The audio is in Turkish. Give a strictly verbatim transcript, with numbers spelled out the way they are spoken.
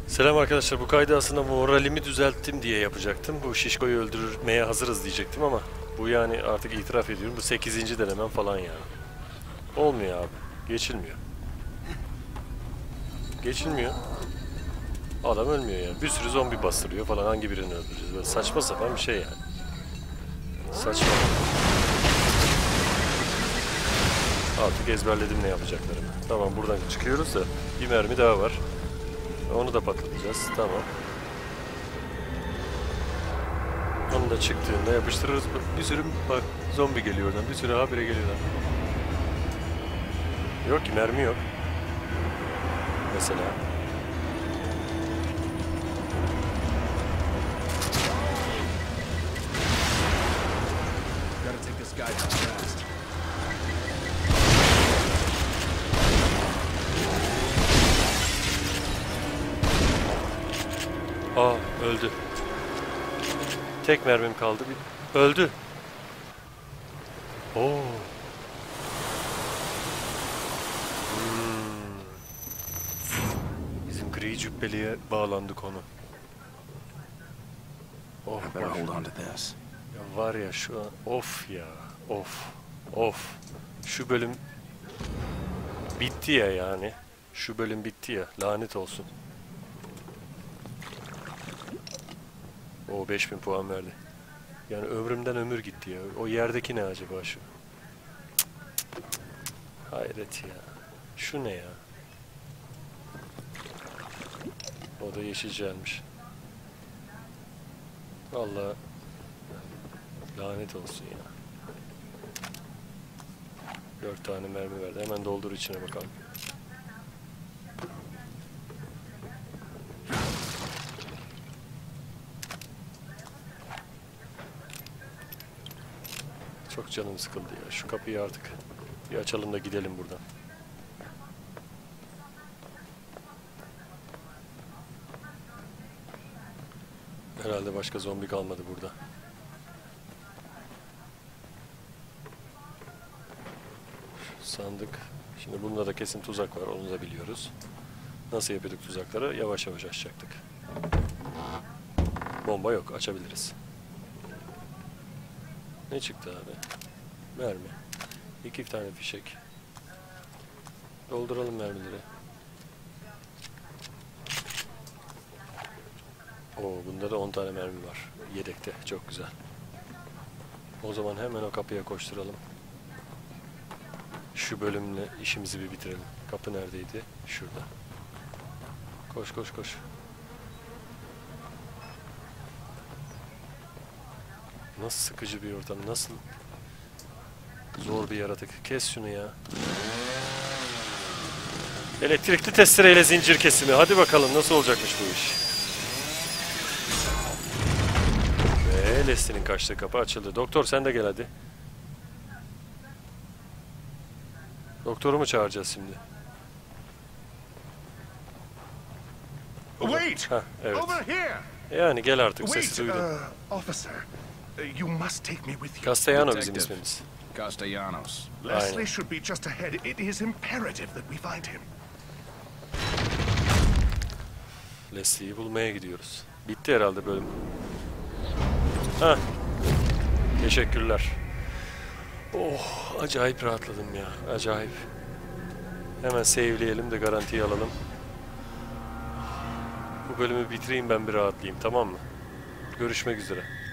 Selam arkadaşlar, bu kaydı aslında moralimi düzelttim diye yapacaktım. Bu şişkoyu öldürmeye hazırız diyecektim ama bu yani artık itiraf ediyorum, bu sekizinci denemem falan yani. Olmuyor abi, geçilmiyor. Geçilmiyor. Adam ölmüyor yani. Bir sürü zombi bastırıyor falan, hangi birini öldüreceğiz? Böyle saçma sapan bir şey yani. Saçma. Artık ezberledim ne yapacaklarımı. Tamam, buradan çıkıyoruz da bir mermi daha var. Onu da patlatacağız. Tamam. Onu da çıktığında yapıştırırız. Bir sürü bak zombi geliyor oradan. Bir sürü habire geliyorlar. Yok ki, mermi yok. Mesela. Gotta take this guy down fast. Aa, öldü. Tek mermim kaldı. Bir... Öldü. Oo. Hmm. Bizim gri cübbeliye bağlandı konu. Oh, I better hold on to this. ya var ya şu an, of ya, of, of. Şu bölüm bitti ya yani. Şu bölüm bitti ya, lanet olsun. O beş bin puan verdi. Yani ömrümden ömür gitti ya. O yerdeki ne acaba şu? Cık, cık, cık. Hayret ya. Şu ne ya? O da yeşilcelmiş. Vallahi lanet olsun ya. Dört tane mermi verdi. Hemen doldur içine bakalım. Çok canım sıkıldı ya. Şu kapıyı artık bir açalım da gidelim buradan. Herhalde başka zombi kalmadı burada. Sandık. Şimdi bunda da kesin tuzak var. Onu da biliyoruz. Nasıl yapıyorduk tuzakları? Yavaş yavaş açacaktık. Bomba yok. Açabiliriz. Ne çıktı abi? Mermi. İki tane fişek. Dolduralım mermileri. Oo, bunda da on tane mermi var. Yedekte. Çok güzel. O zaman hemen o kapıya koşturalım. Şu bölümle işimizi bir bitirelim. Kapı neredeydi? Şurada. Koş koş koş. Nasıl sıkıcı bir ortam, nasıl zor bir yaratık. Kes şunu ya. Elektrikli testereyle zincir kesimi. Hadi bakalım nasıl olacakmış bu iş. Ve Leslie'nin kaçtığı kapı açıldı. Doktor sen de gel hadi. Doktoru mu çağıracağız şimdi? Wait! Heh, evet. Over here! Yani gel artık, sesi Wait, duydum. uh, officer. Uh, You must take me with you. Castellano bizim Detective. ismimiz. Castellanos. Leslie Aynen. should be just ahead. It is imperative that we find him. Leslie'yi bulmaya gidiyoruz. Bitti herhalde bölüm. Hah. Teşekkürler. Oh, acayip rahatladım ya. Acayip. Hemen save'leyelim de garantiye alalım. Bu bölümü bitireyim, ben bir rahatlayayım, tamam mı? Görüşmek üzere.